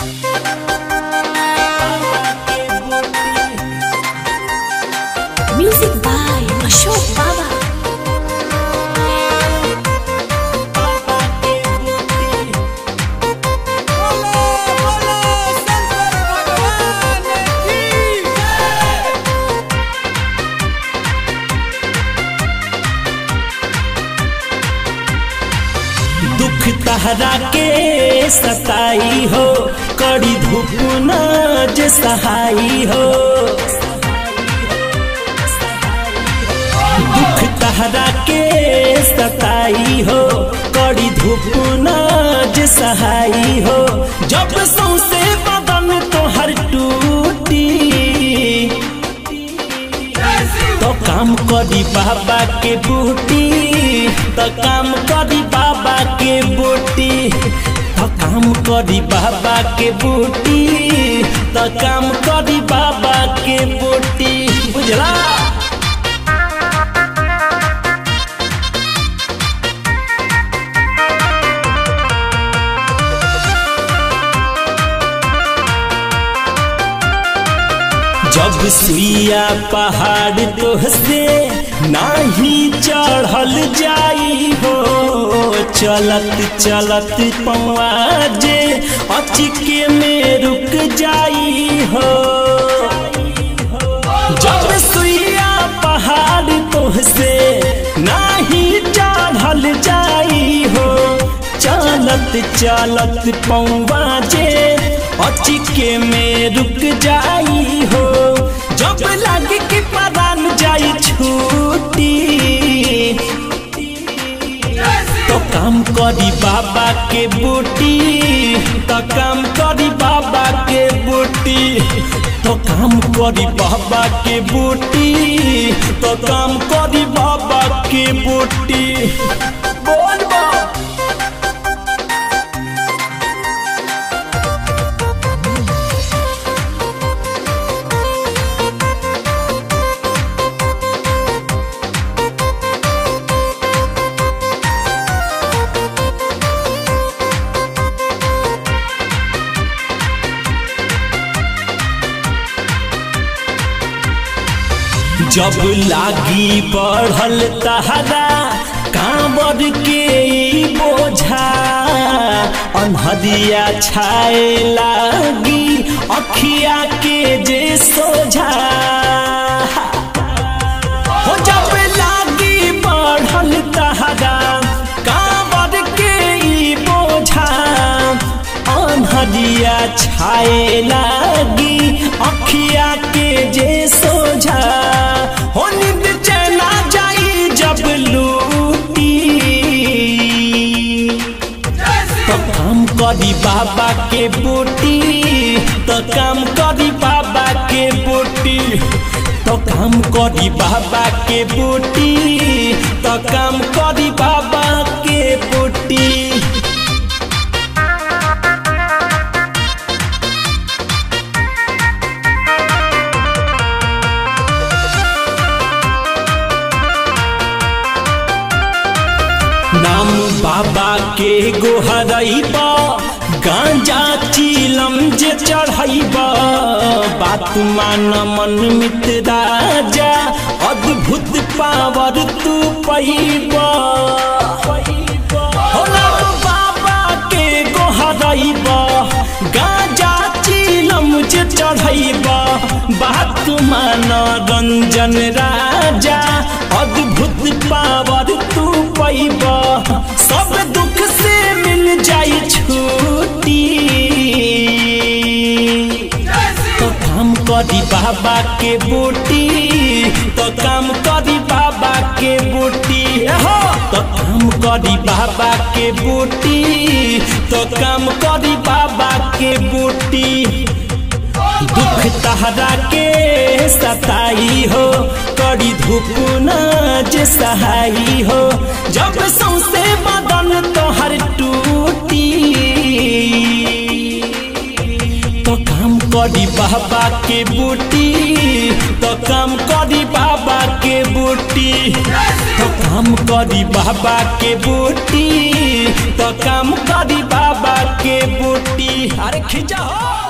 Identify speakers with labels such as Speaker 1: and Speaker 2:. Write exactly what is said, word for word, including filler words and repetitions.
Speaker 1: Music by Ashok Baba.
Speaker 2: दुख तहरा के सताई हो, कड़ी धूप न जे सहाई हो। दुख तहरा के सताई हो, कड़ी धूप न जे सहाई हो। जब सौसे बदन तोहर टूटी तो काम करी बाबा के बूटी, तो काम करी बाबा के बूटी, तो काम करी बाबा के बूटी, तो काम करी बाबा के बूटी। बुझला? जब सुइया पहाड़ तोहसे नाही चढ़ल जाई हो, चलत चलत पौआ जे अचके में रुक जाई हो। जब सुइया पहाड़ तोहसे नाही चढ़ल जाई हो, चलत चलत पौआ जे अचके में रुक जाई हो। जब लगे कि परान जाई छूटी तो काम करी बाबा के बूटी, तो काम करी बाबा के बूटी, तो काम करी बाबा के बूटी, तो काम करी बाबा के बूटी। बोल बा जब लागी बढ़ल तहरा कांवर के बोझा, अन्हरिया छाए लागी अखिया के जे सोझा। हो जब लागी बढ़ल तहरा कांवर के बोझा, अन्हरिया छाए लागी अखिया के जे सोझा। हो नींद चला जाई जब लूटी तो काम करी बाबा के बूटी, तो काम करी बाबा के बूटी, तो काम करी बाबा के बूटी, तो काम करी बाबा के बूटी। नाम बाबा के गोहरैबा, गांजा चीलम जे चढ़ैबा, बात मान मन मित राजा, अद्भुत पावर तू पैबा। हो नाम बाबा के गोहरैबा, गांजा चीलम जे चढ़ैबा, बात मान रंजन राजा, अद्भुत पावर तू पैबा। सब दुख से मिल जाई छूटी तो काम करी बाबा के बूटी, तो काम करी बाबा के बूटी, तो काम करी बाबा के बूटी, तो काम करी बाबा के बूटी। दुख तहरा के सताई हो, कड़ी धूप न जे सहाई हो। जब सौसे बदन तोहर टूटी तो काम करी बाबा के बूटी, तो काम करी बाबा के बूटी, तो काम करी बाबा के बूटी, तो काम करी बाबा के बूटी। अरे खींचा हो